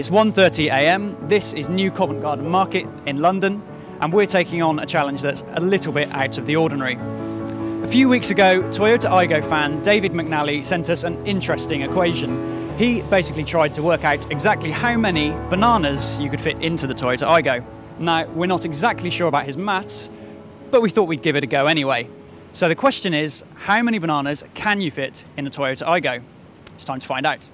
It's 1:30 AM. This is New Covent Garden Market in London, and we're taking on a challenge that's a little bit out of the ordinary. A few weeks ago, Toyota Aygo fan David McNally sent us an interesting equation. He basically tried to work out exactly how many bananas you could fit into the Toyota Aygo. Now, we're not exactly sure about his maths, but we thought we'd give it a go anyway. So the question is, how many bananas can you fit in a Toyota Aygo? It's time to find out.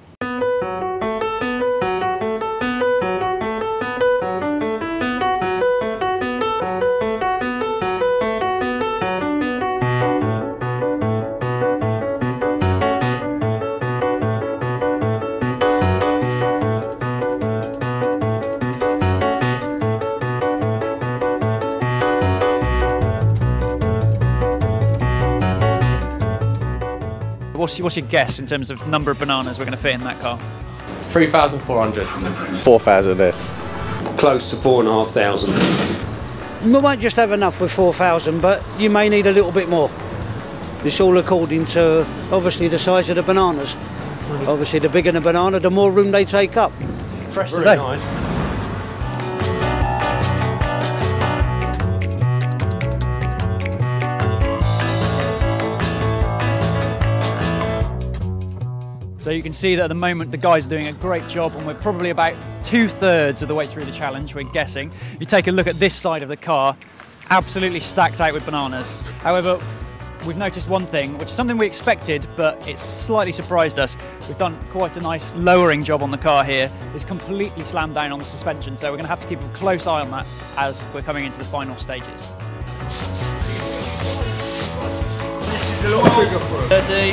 What's your guess in terms of number of bananas we're going to fit in that car? 3,400. 4,000 there. Close to 4,500. We won't just have enough with 4,000, but you may need a little bit more. It's all according to, obviously, the size of the bananas. Obviously, the bigger the banana, the more room they take up. Fresh Very today. nice. So you can see that at the moment the guys are doing a great job, and we're probably about 2/3 of the way through the challenge, we're guessing. You take a look at this side of the car, absolutely stacked out with bananas. However, we've noticed one thing, which is something we expected, but it's slightly surprised us. We've done quite a nice lowering job on the car here. It's completely slammed down on the suspension, so we're going to have to keep a close eye on that as we're coming into the final stages. This is a lot bigger for us. 30.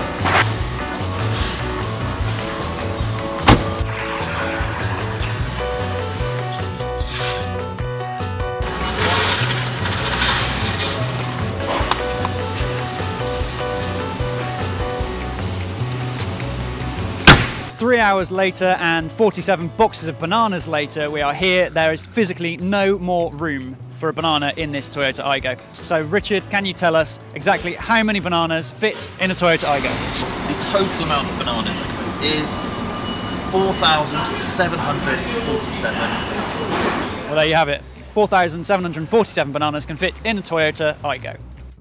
3 hours later and 47 boxes of bananas later, we are here. There is physically no more room for a banana in this Toyota Aygo. So Richard, can you tell us exactly how many bananas fit in a Toyota Aygo? The total amount of bananas is 4,747. Well, there you have it. 4,747 bananas can fit in a Toyota Aygo.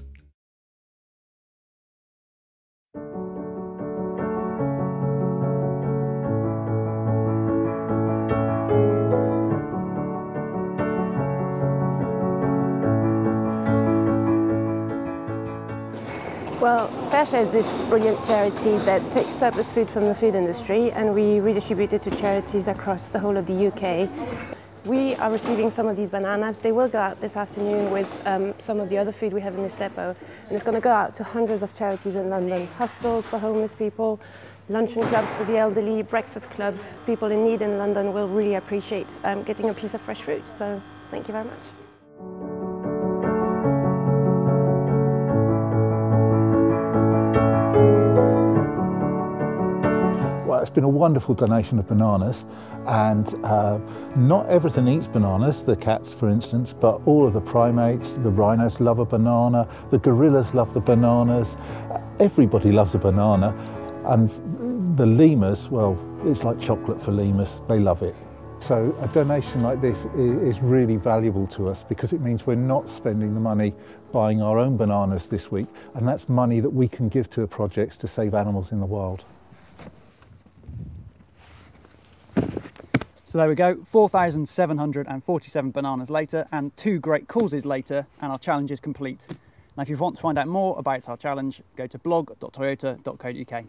Well, FairShare is this brilliant charity that takes surplus food from the food industry and we redistribute it to charities across the whole of the UK. We are receiving some of these bananas. They will go out this afternoon with some of the other food we have in this depot, and it's going to go out to hundreds of charities in London. Hostels for homeless people, luncheon clubs for the elderly, breakfast clubs. People in need in London will really appreciate getting a piece of fresh fruit. So thank you very much. Well, it's been a wonderful donation of bananas, and not everything eats bananas, the cats for instance, but all of the primates, the rhinos love a banana, the gorillas love the bananas, everybody loves a banana, and the lemurs, well, it's like chocolate for lemurs, they love it. So a donation like this is really valuable to us because it means we're not spending the money buying our own bananas this week, and that's money that we can give to projects to save animals in the wild. So there we go, 4,747 bananas later and 2 great causes later, and our challenge is complete. Now if you want to find out more about our challenge, go to blog.toyota.co.uk.